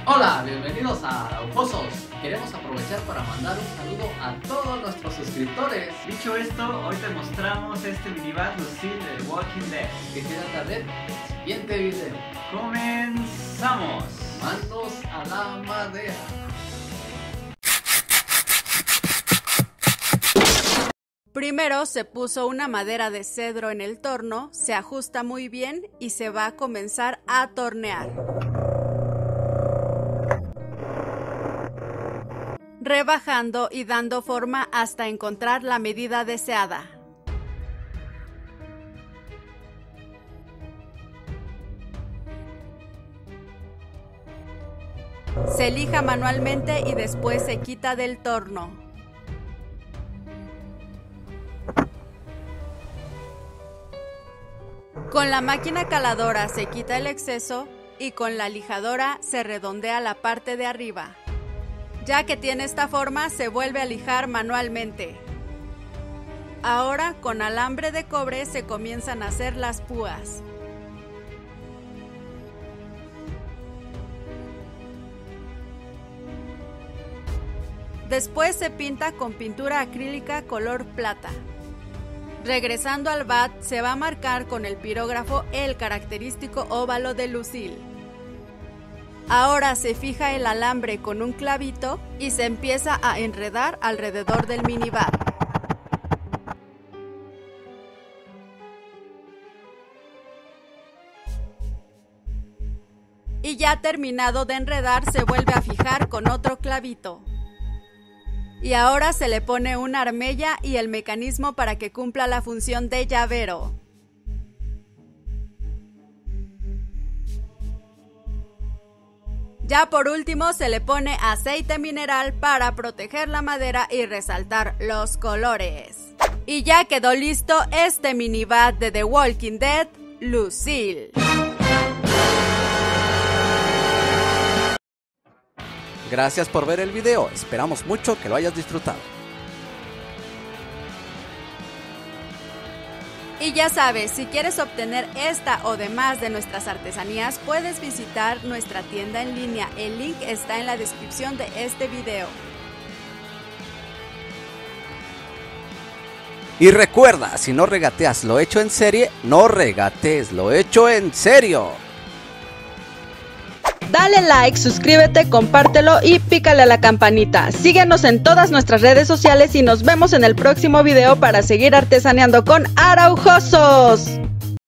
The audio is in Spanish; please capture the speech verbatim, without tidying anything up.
Hola, bienvenidos a Araujosos. Queremos aprovechar para mandar un saludo a todos nuestros suscriptores. Dicho esto, hoy te mostramos este minibat Lucille de The Walking Dead. Que quédate a ver el siguiente video. ¡Comenzamos! Manos a la madera. Primero se puso una madera de cedro en el torno, se ajusta muy bien y se va a comenzar a tornear. Rebajando y dando forma hasta encontrar la medida deseada. Se lija manualmente y después se quita del torno. Con la máquina caladora se quita el exceso y con la lijadora se redondea la parte de arriba. Ya que tiene esta forma, se vuelve a lijar manualmente. Ahora, con alambre de cobre se comienzan a hacer las púas. Después se pinta con pintura acrílica color plata. Regresando al bat, se va a marcar con el pirógrafo el característico óvalo de Lucille. Ahora se fija el alambre con un clavito y se empieza a enredar alrededor del minibat. Y ya terminado de enredar, se vuelve a fijar con otro clavito. Y ahora se le pone una armella y el mecanismo para que cumpla la función de llavero. Ya por último se le pone aceite mineral para proteger la madera y resaltar los colores. Y ya quedó listo este minibat de The Walking Dead, Lucille. Gracias por ver el video, esperamos mucho que lo hayas disfrutado. Y ya sabes, si quieres obtener esta o demás de nuestras artesanías, puedes visitar nuestra tienda en línea. El link está en la descripción de este video. Y recuerda, si no regateas lo hecho en serie, no regatees lo hecho en serio. Dale like, suscríbete, compártelo y pícale a la campanita. Síguenos en todas nuestras redes sociales y nos vemos en el próximo video para seguir artesaneando con Araujosos.